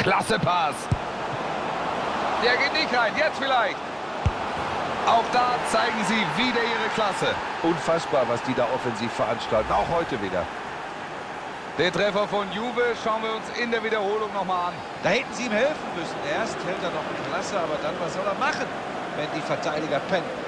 Klasse Pass. Der geht nicht rein, jetzt vielleicht. Auch da zeigen sie wieder ihre Klasse. Unfassbar, was die da offensiv veranstalten, auch heute wieder. Den Treffer von Juve schauen wir uns in der Wiederholung nochmal an. Da hätten sie ihm helfen müssen. Erst hält er noch klasse, aber dann, was soll er machen, wenn die Verteidiger pennen?